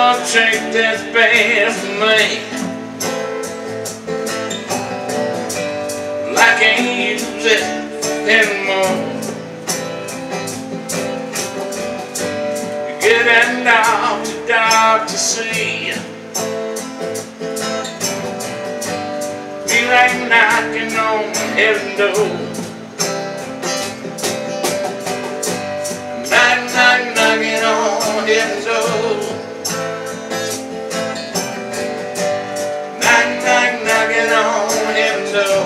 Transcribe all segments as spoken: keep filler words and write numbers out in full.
gonna take that bad from me. Well, I can't use it anymore. You get that doctor, doctor, see. Feel like knocking on heaven's door. Knock, knock, knocking on heaven's door. Knock, knock, knocking on heaven's door.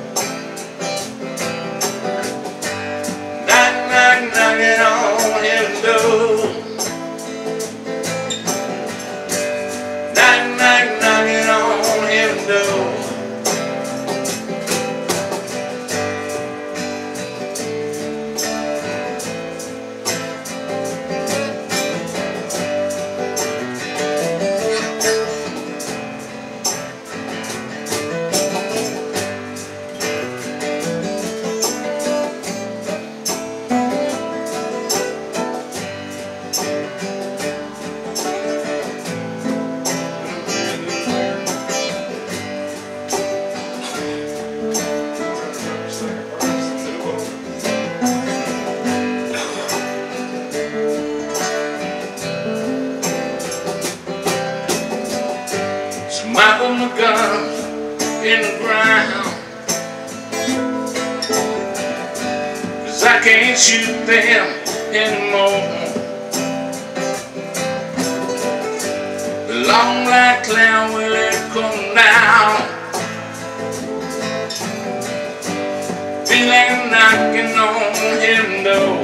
Knock, knock, knocking on heaven's door. Knock, knock, knocking on heaven's door. Michael my guns in the ground, 'cause I can't shoot them anymore. The long black cloud will it come down, feel like knocking on heaven's door.